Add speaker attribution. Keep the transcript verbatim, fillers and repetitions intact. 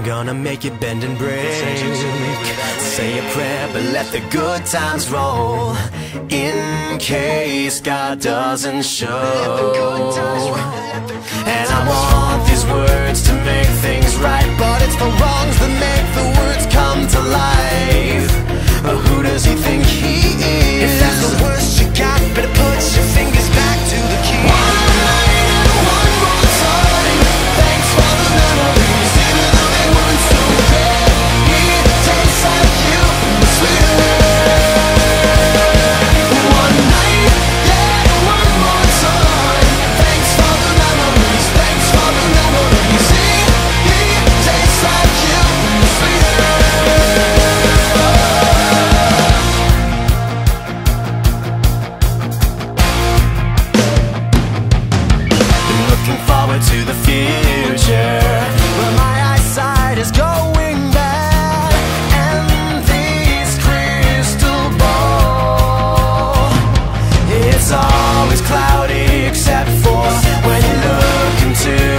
Speaker 1: I'm gonna make it bend and break. Say a prayer, but let the good times roll, in case God doesn't show. And I want these words to make things right, but it's the wrongs that make the words come to life. But who does he think he is? If that's the worst you got, better put your fingers back to the key. One night and one more time, thanks for the memories, even though they weren't so great. It tastes like you, sweeter. One night, yeah, one more time, thanks for the memories, thanks for the memories. It tastes like you, sweeter. To the future, where my eyesight is going bad, and this crystal ball, it's always cloudy except for when you look into